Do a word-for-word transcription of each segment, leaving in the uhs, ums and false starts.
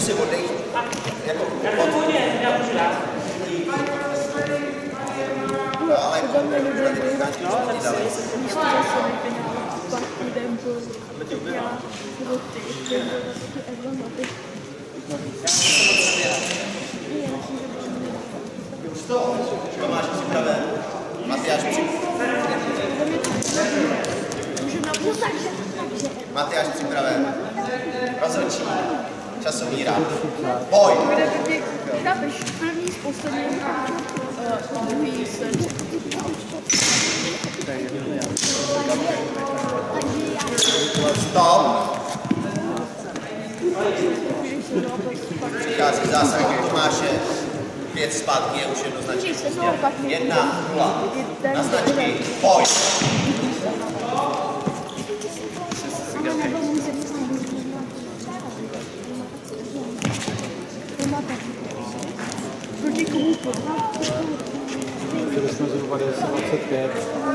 si oddech, jako od... No, ale jako... Tomáš připraven. Matyáš připraven. Matyáš připraven. Rozhodčí. Časový rád. Boj! Chápeš, první z posledním druhý se. Stop! Přichází zásah Tomáše. Pět zpátky je už jednoznačně. Jedna, nula. Na značky. Boj! Proti komu to? Chtěli jsme zhruba dvacet pět.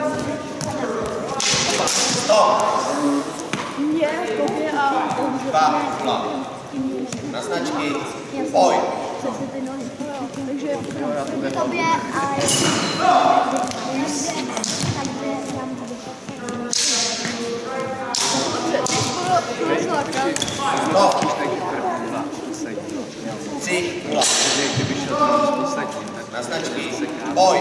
Stop! Mně, tobě a... Dva, nula. Na značky. Boj! Takže... Tobě a... Stop! Tři, nula. Na značky. Boj!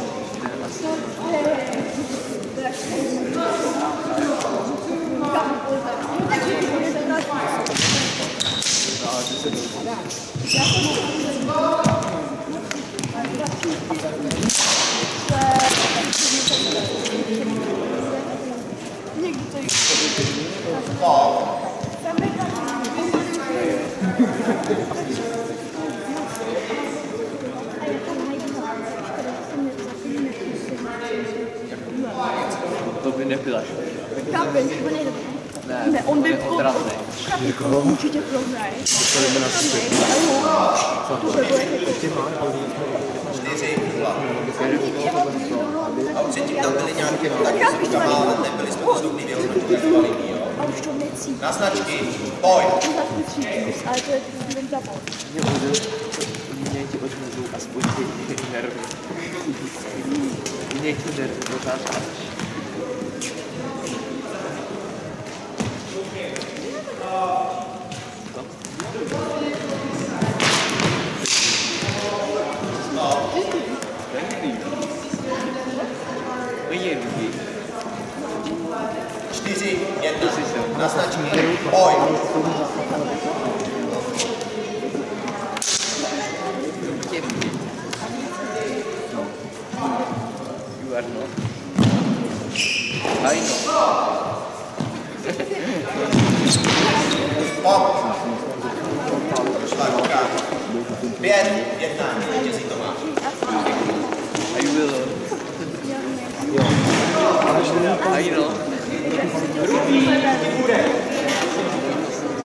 Stop! To by nebyla škoda. Ne, ne, on by odrazný. Určitě prohraje. Čtyři, nula. A už předtím tam byly nějaké taky zrukama, ale nebyli jsme to schopný vyhodnotit jak kvalitní, jo? Na značky, boj! Ale to je ten západ. Mě ti odmůžou aspoň ty nervy. Mě ti nervy pořád. Čtyři, jedna. Na značky, boj! You are not. I know. Pop! Došla ruka. Pět, jedna. Vítězí Tomáš. I will. I know. Druhý bude.